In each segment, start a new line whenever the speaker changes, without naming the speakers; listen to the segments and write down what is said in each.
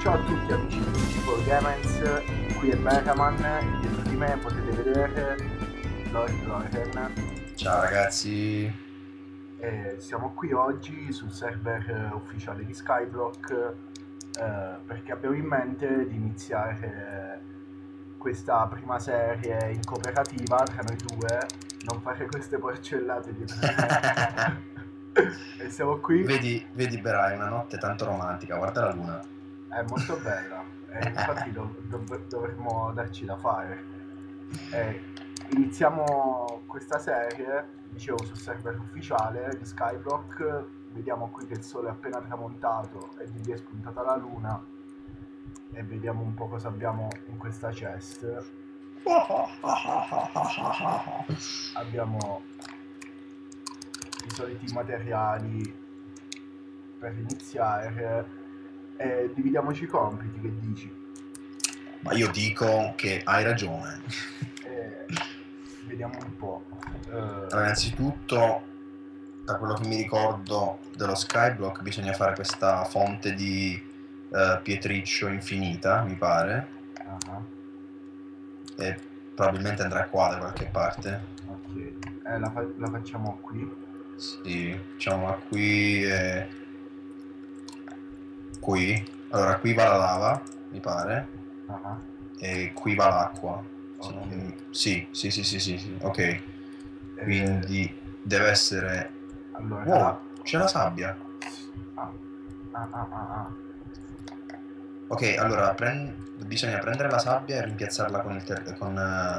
Ciao a tutti amici di Principal Gamers, qui è Beraman, dietro di me potete vedere Lord Loren.
Ciao ragazzi.
E siamo qui oggi sul server ufficiale di Skyblock perché abbiamo in mente di iniziare questa prima serie in cooperativa tra noi due, non fare queste porcellate dietro di me. E siamo qui.
Vedi Berai, una notte tanto romantica, guarda la luna.
È molto bella e infatti dovremmo darci da fare. Iniziamo questa serie, dicevo, sul server ufficiale di Skyblock. Vediamo qui che il sole è appena tramontato e di lì è spuntata la luna. E vediamo un po' cosa abbiamo in questa chest. Abbiamo i soliti materiali per iniziare. E dividiamoci i compiti, che dici?
Ma io dico che hai ragione.
Vediamo un po'.
Allora, innanzitutto, da quello che mi ricordo dello Skyblock, bisogna fare questa fonte di pietriccio infinita, mi pare. E probabilmente andrà qua da qualche parte.
Ok, la facciamo qui.
Sì, facciamola qui e qui. Allora, qui va la lava, mi pare. E qui va l'acqua.
Ok.
Sì, ok. Quindi deve essere...
Allora...
Wow, c'è la sabbia. Ok, allora bisogna prendere la sabbia e rimpiazzarla con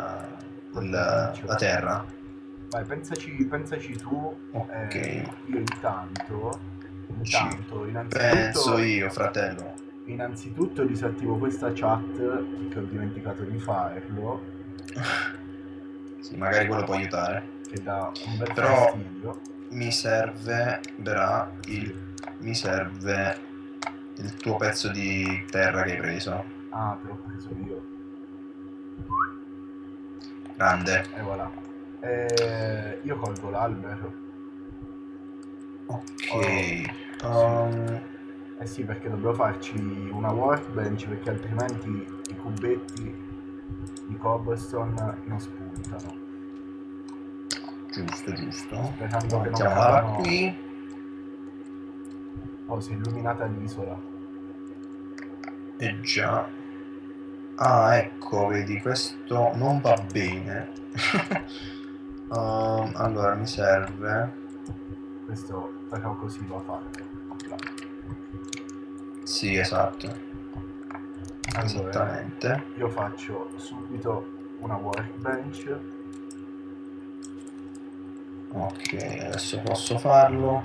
la terra.
Vai, pensaci tu.
Ok.
Io intanto,
Penso io, fratello.
Innanzitutto disattivo questa chat che ho dimenticato di farlo.
Sì, magari quello può aiutare.
Che dà un bel
Però
fastidio.
mi serve il tuo pezzo di terra che hai preso.
Ah, te l'ho preso io.
Grande.
E voilà. Io colgo l'albero.
Ok.
Eh sì, perché dobbiamo farci una workbench, perché altrimenti i cubetti di cobblestone non spuntano.
Giusto.
Sperando che non
Mettiamo
cadano.
qui.
Oh, si è illuminata l'isola.
E già. Ah, ecco, vedi, questo non va bene. Allora mi serve.
Questo però così va fatto.
Sì, esatto.
Allora,
esattamente.
Io faccio subito una workbench.
Ok, adesso posso farlo.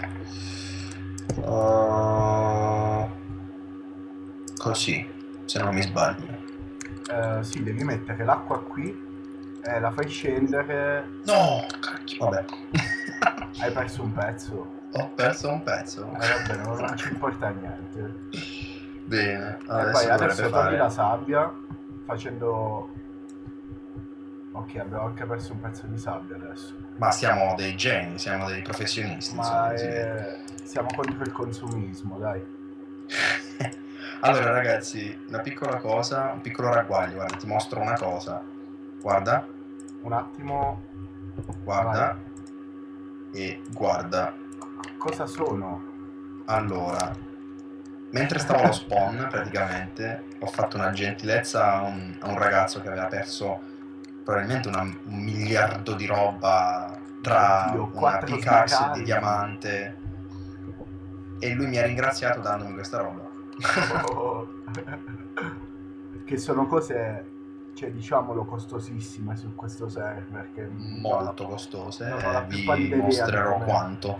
Così, se non mi sbaglio.
Sì, devi mettere l'acqua qui e la fai scendere.
No, cacchio, vabbè.
Hai perso un pezzo.
Ho perso un pezzo.
Va bene, non ci importa niente.
Bene,
E poi adesso togli
fare...
la sabbia facendo... Ok, abbiamo anche perso un pezzo di sabbia adesso.
Ma siamo dei geni, siamo dei professionisti.
Ma
insomma,
siamo contro il consumismo, dai.
Allora ragazzi, una piccola cosa, un piccolo ragguaglio, guarda, ti mostro una cosa. Guarda.
Un attimo.
Guarda.
Vai.
E guarda.
Cosa sono?
Allora, mentre stavo allo spawn, praticamente, ho fatto una gentilezza a un ragazzo che aveva perso probabilmente un miliardo di roba tra una pickaxe di diamante, e lui mi ha ringraziato dandomi questa roba.
Che sono cose, cioè, diciamolo, costosissime su questo server, che
molto costose.
Non ho la più
Vi
pallida idea
mostrerò
di
quanto.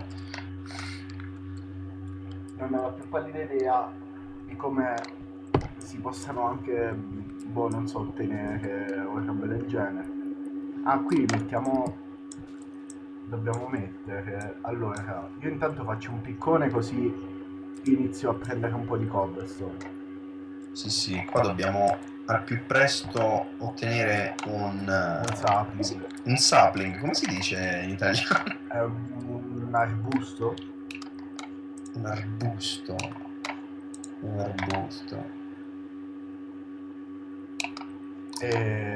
Non ho la più pallida idea di come si possano anche, non so, ottenere o robe del genere. Ah, qui dobbiamo mettere... Allora, io intanto faccio un piccone così inizio a prendere un po' di cobblestone.
Sì, qua dobbiamo al più presto ottenere un sapling, come si dice in italiano?
È un arbusto.
Un arbusto.
E...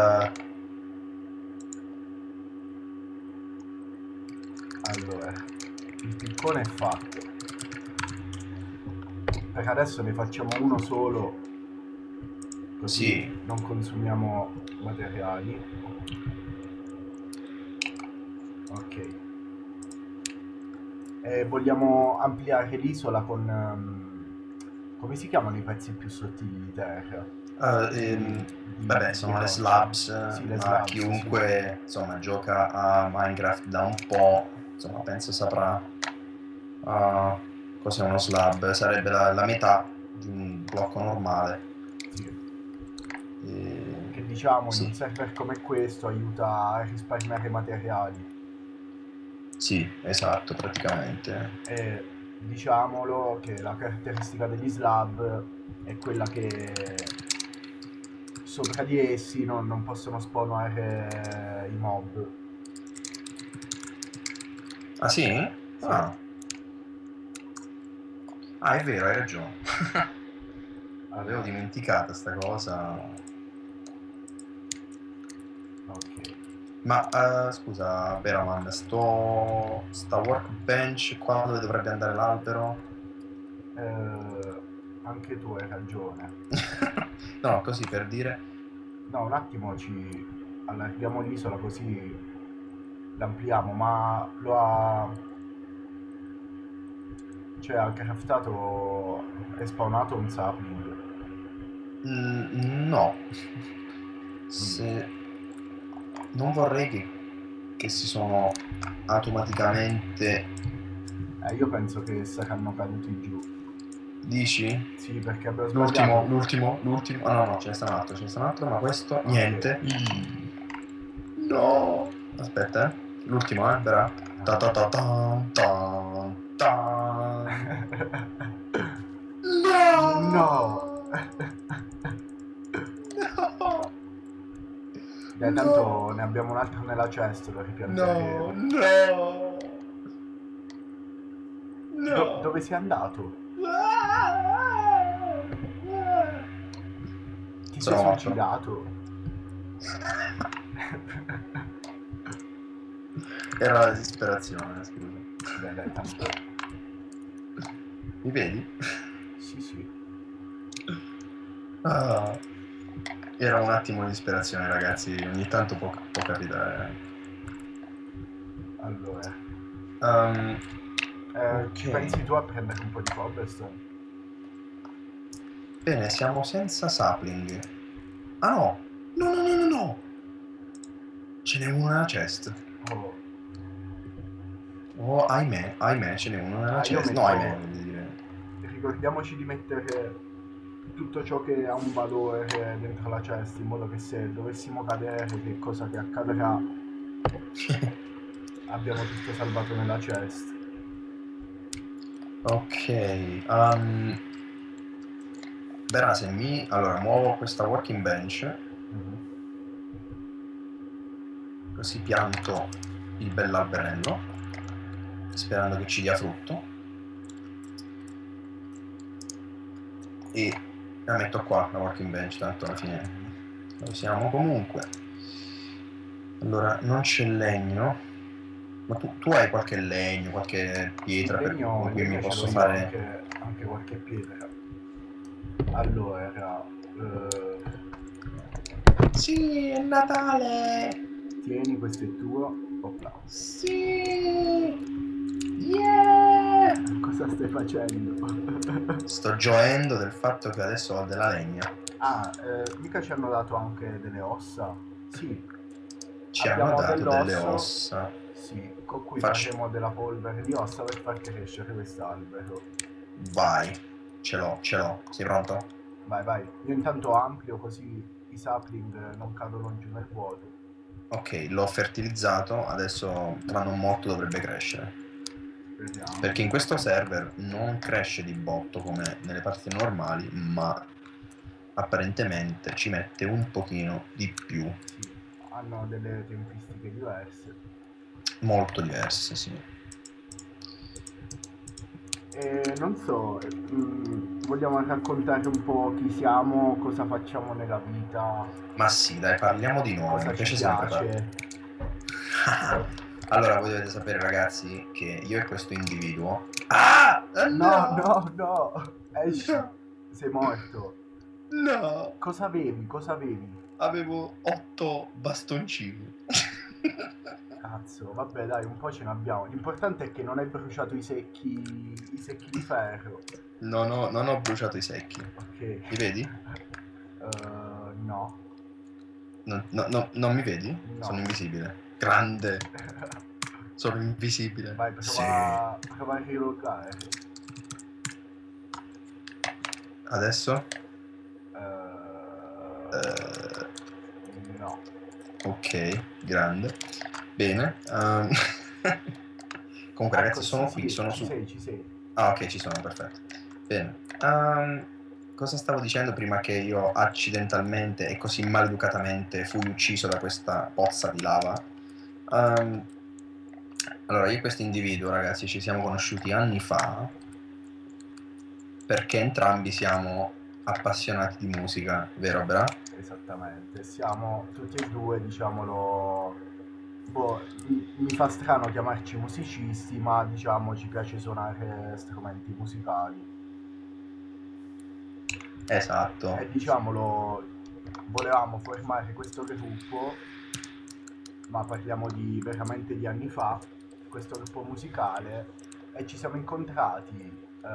Allora, il piccone è fatto. Per adesso ne facciamo uno solo, così
sì,
non consumiamo materiali. Ok. E vogliamo ampliare l'isola con... come si chiamano i pezzi più sottili di terra?
vabbè,
Di
sono le
roccia.
slabs,
Sì, le
ma
slabs, sì.
chiunque insomma gioca a Minecraft da un po', insomma, penso saprà cos'è uno slab. Sarebbe la metà di un blocco normale.
Sì.
E...
Che diciamo in un
Sì,
server come questo aiuta a risparmiare materiali.
sì, esatto, praticamente.
E diciamolo che la caratteristica degli slab è quella che sopra di essi non possono spawnare i mob.
Ah sì?
Sì.
Ah, ah, è vero, hai ragione. Avevo
Allora,
dimenticato sta cosa.
ok.
Ma scusa, Beraman, sta workbench qua dove dovrebbe andare l'albero?
Anche tu hai ragione.
No, così per dire.
No, un attimo ci allarghiamo l'isola così l'ampliamo, ma lo ha... cioè ha craftato e spawnato un sapling.
No.
Mm.
Se... Non vorrei che si sono automaticamente...
Io penso che saranno caduti giù.
Dici?
Sì, perché abbiamo
L'ultimo,
sbagliato.
l'ultimo, l'ultimo... Ah no, no, ce ne sta un altro, ma questo...
Ok.
Niente. No! Aspetta, L'ultimo, Bera. Ta ta ta tan, tan, tan.
No!
No! No!
Dai,
No!
tanto ne abbiamo un altro nella chest, lo
No!
ripianteremo.
No! No!
Dove sei andato? Ti sei
Sono morto.
suicidato?
Era la disperazione, scusa.
Beh, dai, tanto...
Mi vedi?
Sì, sì.
Ah, era un attimo di disperazione, ragazzi. Ogni tanto può capitare.
Allora...
Um,
ci
ok.
pensi tu a prendere un po' di cobblestone?
Bene, siamo senza sapling. Ah no! No, no, no, no, no! Ce n'è uno nella chest.
Oh.
Oh, ahimè, ahimè, ce n'è uno nella
Io
chest. No, ahimè,
metto...
voglio dire.
Ricordiamoci di mettere tutto ciò che ha un valore dentro la chest, in modo che se dovessimo cadere, che cosa che accadrà, abbiamo tutto salvato nella chest.
Ok. Verrà se mi... Allora, muovo questa working bench.
Mhm.
Così pianto il bell'alberello, sperando che ci dia frutto. E la metto qua, la working bench, tanto alla fine la usiamo comunque. Allora, non c'è legno. Ma tu hai qualche legno, qualche
Sì,
pietra
il
con cui mi
legno ce l'ho
posso
io,
fare...
anche qualche pietra. Allora,
Sì, è Natale!
tieni, questo è tuo. Opla.
Sì! Yeah!
Cosa stai facendo?
Sto gioendo del fatto che adesso ho della legna.
Ah, mica ci hanno dato anche delle ossa? Sì,
Ci hanno
abbiamo
dato delle
dell'osso,
ossa.
sì, con cui
Faccio...
faremo della polvere di ossa per far crescere quest'albero.
Vai, ce l'ho, ce l'ho. Sei pronto?
Vai, vai. Io intanto amplio così i sapling non cadono giù nel vuoto.
Ok, l'ho fertilizzato, adesso tra non molto dovrebbe crescere.
Speriamo.
Perché in questo server non cresce di botto come nelle partite normali, ma apparentemente ci mette un pochino di più.
Sì, hanno delle tempistiche diverse.
Molto diverse, sì.
Non so, vogliamo raccontare un po' chi siamo, cosa facciamo nella vita,
Ma sì, dai, parliamo di noi,
cosa
mi
ci
piace sempre parlare.
piace.
Allora, voi dovete sapere, ragazzi, che io e questo individuo... Ah!
No,
No!
no, no, esci,
No!
sei morto.
No!
Cosa avevi? Cosa avevi?
Avevo 8 bastoncini.
Cazzo, vabbè dai, un po' ce ne abbiamo. L'importante è che non hai bruciato i secchi di ferro.
Non ho bruciato i secchi.
Ok.
Mi vedi?
No,
Non mi vedi?
no.
Sono invisibile. Grande. Sono invisibile.
Vai,
Sì.
prova a rilogare.
Adesso?
Eh, no.
Ok, grande. Bene. Comunque, ragazzi,
Ecco, sì,
sono qui,
sì,
sono
ci
su.
sei, ci sei.
Ah, ok, ci sono, perfetto. Bene. Cosa stavo dicendo prima che io accidentalmente e così maleducatamente fui ucciso da questa pozza di lava? Ehm, allora, io e questo individuo, ragazzi, ci siamo conosciuti anni fa perché entrambi siamo appassionati di musica, vero, Bra?
Esattamente. Siamo tutti e due, diciamolo. Boh, mi fa strano chiamarci musicisti, ma diciamo ci piace suonare strumenti musicali.
Esatto.
E diciamolo, volevamo formare questo gruppo, ma parliamo di veramente di anni fa, questo gruppo musicale, e ci siamo incontrati,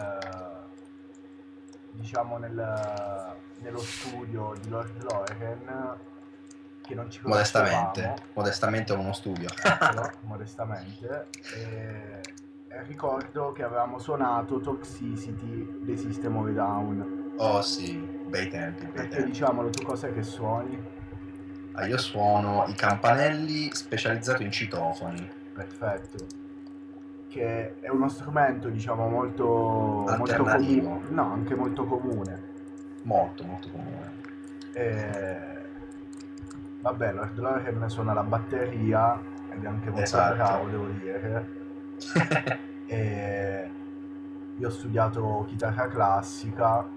diciamo, nello studio di Lord Loren, che non ci
Modestamente.
conoscevamo,
Modestamente ho uno studio.
eccolo, modestamente, e ricordo che avevamo suonato Toxicity dei System of a Down.
Oh sì, bei tempi, bei
Perché
tempi.
diciamolo, tu cos'è che suoni?
Ah, io suono i campanelli specializzato in citofoni.
Perfetto. Che è uno strumento, diciamo, molto comune.
Alternativo.
No, anche molto comune.
Molto, molto comune.
E... Vabbè, Lord Loren suona la batteria ed è anche molto
Esatto.
bravo, devo dire. E io ho studiato chitarra classica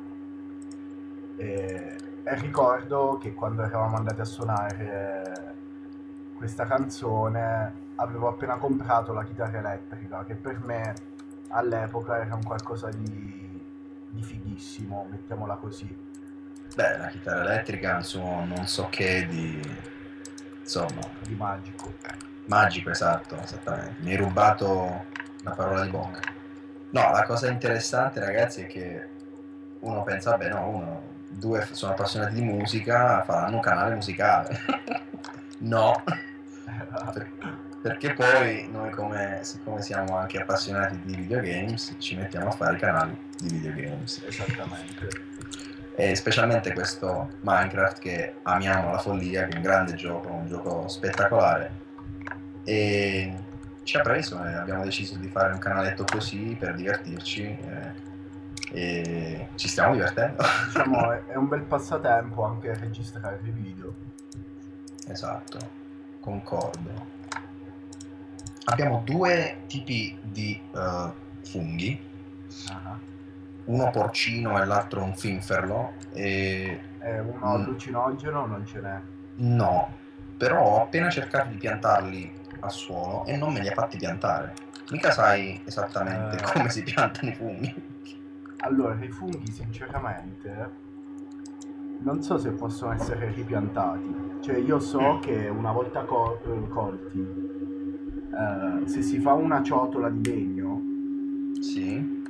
e ricordo che quando eravamo andati a suonare questa canzone avevo appena comprato la chitarra elettrica, che per me all'epoca era un qualcosa di fighissimo, mettiamola così.
Beh, la chitarra elettrica non so che di... insomma,
Di magico.
magico, esatto, esattamente. Mi hai rubato la parola di bocca. No, la cosa interessante, ragazzi, è che uno pensa, vabbè, no, due sono appassionati di musica, faranno un canale musicale. No, per- perché poi noi siccome siamo anche appassionati di videogames, ci mettiamo a fare i canali di videogames.
Esattamente.
E specialmente questo Minecraft che amiamo alla follia, che è un grande gioco, un gioco spettacolare. E ci ha preso e abbiamo deciso di fare un canaletto così per divertirci e ci stiamo divertendo.
Diciamo è un bel passatempo anche registrare i video.
Esatto, concordo. Abbiamo due tipi di funghi,
Ah.
uno porcino e l'altro un finferlo. E
Uno
mm,
allucinogeno non ce n'è.
no, però ho appena cercato di piantarli a suolo e non me li ha fatti piantare. Mica sai esattamente come si piantano i funghi.
Allora, i funghi sinceramente non so se possono essere ripiantati. Cioè io so che una volta colti, se si fa una ciotola di legno,
Sì.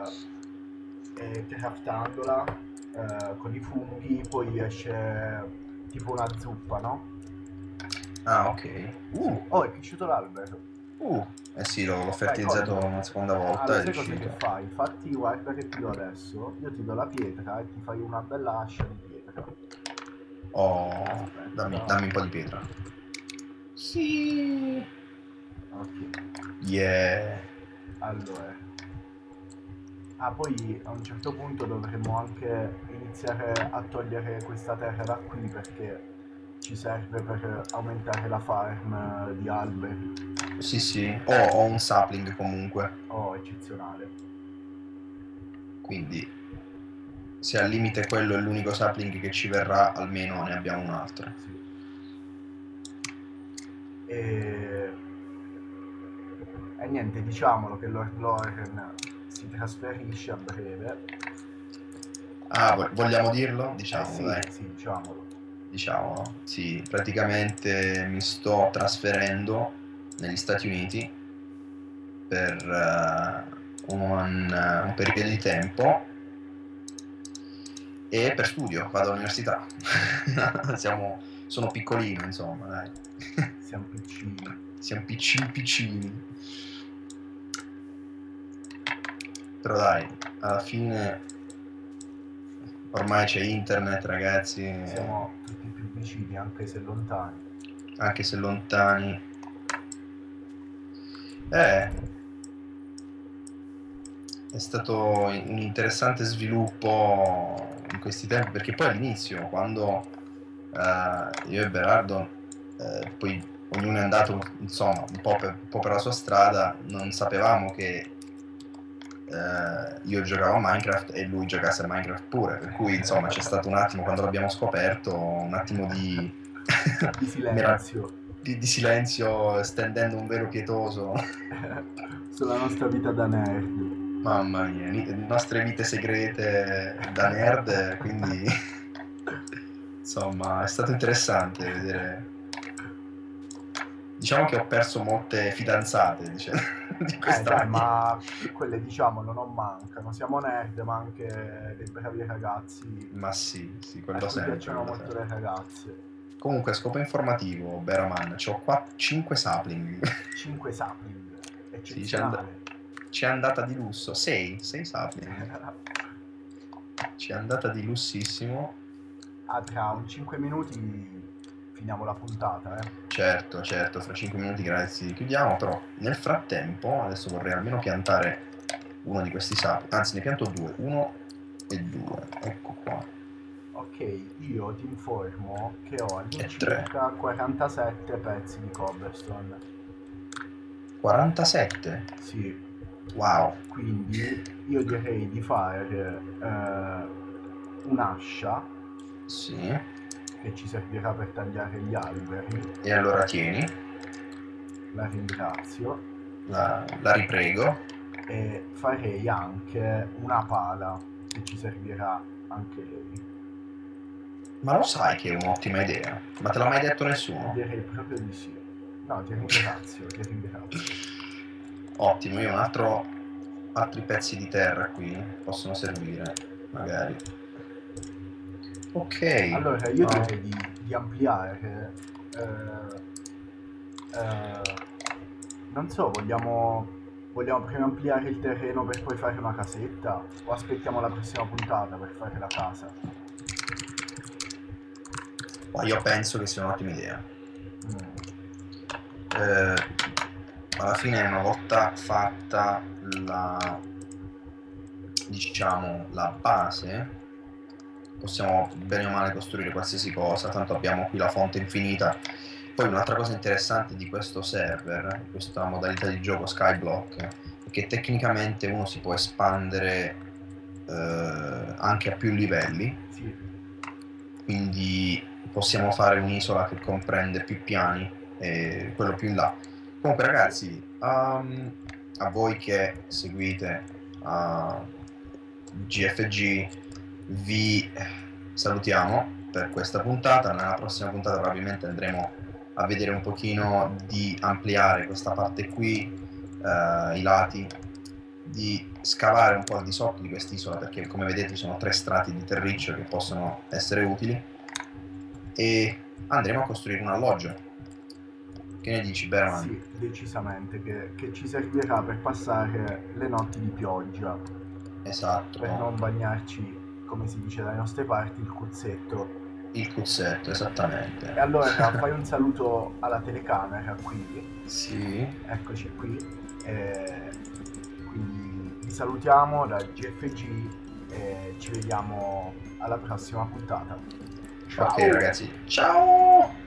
e craftandola con i funghi, poi esce tipo una zuppa, no?
Ah, ok.
Sì. Oh, è cresciuto l'albero.
Eh sì, l'ho
Vai,
fertilizzato
collo.
una seconda volta,
Allora,
è
sai cosa che
riuscito.
fai? Infatti, guarda che ti do adesso. Io ti do la pietra e ti fai una bella ascia di pietra.
Oh,
Aspetta.
dammi un po' di pietra. Sì.
Ok.
Yeah.
Allora. Ah, poi a un certo punto dovremmo anche iniziare a togliere questa terra da qui perché ci serve per aumentare la farm di alberi.
Sì, sì. Ho un sapling comunque.
Oh, eccezionale.
quindi se al limite quello è l'unico sapling che ci verrà, almeno ne abbiamo un altro.
Sì. E niente, diciamolo che Lord Loren si trasferisce a breve.
Ah, vogliamo dirlo? Diciamo,
Sì,
dai.
sì, diciamolo.
Diciamo, sì, praticamente mi sto trasferendo negli Stati Uniti per un periodo di tempo e per studio, vado all'università. Sono piccolino, insomma, dai.
Siamo piccini.
Siamo piccini. Però dai, alla fine ormai c'è internet, ragazzi.
Siamo tutti più vicini, anche se lontani.
Anche se lontani. È stato un interessante sviluppo in questi tempi, perché poi all'inizio, quando io e Berardo, poi ognuno è andato insomma un po' per la sua strada, non sapevamo che io giocavo a Minecraft e lui giocasse a Minecraft pure, per cui insomma c'è stato un attimo, quando l'abbiamo scoperto, un attimo di
silenzio.
di silenzio, stendendo un velo pietoso
sulla nostra vita da nerd.
Mamma mia, le nostre vite segrete da nerd, quindi insomma è stato interessante vedere. Diciamo che ho perso molte fidanzate, di questa
dai, ma quelle diciamolo non mancano. Siamo nerd, ma anche dei bravi ragazzi.
Ma sì, quello
Mi
sempre.
piacciono molto le ragazze.
Comunque, scopo informativo, Beraman, c'ho 5 sapling.
5 sapling,
Sì,
eccezionale.
c'è andata di lusso, 6 sapling. C'è andata di lussissimo.
Tra un 5 minuti finiamo la puntata,
Certo, fra 5 minuti grazie chiudiamo, però nel frattempo adesso vorrei almeno piantare uno di questi sapling, anzi ne pianto 2, 1 e 2, ecco qua.
Ok, io ti informo che ho all'incirca 47 pezzi di cobblestone.
47?
Sì.
Wow.
Quindi io direi di fare un'ascia.
Sì.
Che ci servirà per tagliare gli alberi.
E allora tieni.
La ringrazio.
La riprego.
E farei anche una pala che ci servirà anche lei.
Ma lo sai che è un'ottima idea? Ma te l'ha mai detto nessuno?
Direi proprio di sì. No, ti ringrazio.
Ottimo, io altri pezzi di terra qui possono servire, magari. Ok.
Allora, io direi di ampliare. Non so, vogliamo prima ampliare il terreno per poi fare una casetta? O aspettiamo la prossima puntata per fare la casa?
Io penso che sia un'ottima idea. Alla fine, una volta fatta la base, possiamo bene o male costruire qualsiasi cosa, tanto abbiamo qui la fonte infinita. Poi un'altra cosa interessante di questo server, di questa modalità di gioco Skyblock, è che tecnicamente uno si può espandere anche a più livelli.
Sì.
Quindi possiamo fare un'isola che comprende più piani e quello più in là. Comunque ragazzi, a voi che seguite GFG vi salutiamo per questa puntata. Nella prossima puntata probabilmente andremo a vedere un pochino di ampliare questa parte qui, i lati, di scavare un po' al di sotto di quest'isola, perché come vedete ci sono 3 strati di terriccio che possono essere utili, e andremo a costruire un alloggio. Che ne dici, Beraman?
Sì, decisamente, che ci servirà per passare le notti di pioggia.
Esatto.
Per non bagnarci, come si dice dalle nostre parti, il cuzzetto.
Il cuzzetto, esattamente.
E allora fai un saluto alla telecamera qui.
Sì.
Eccoci qui. Quindi vi salutiamo da GFG e ci vediamo alla prossima puntata. Ciao.
Ok ragazzi, ciao!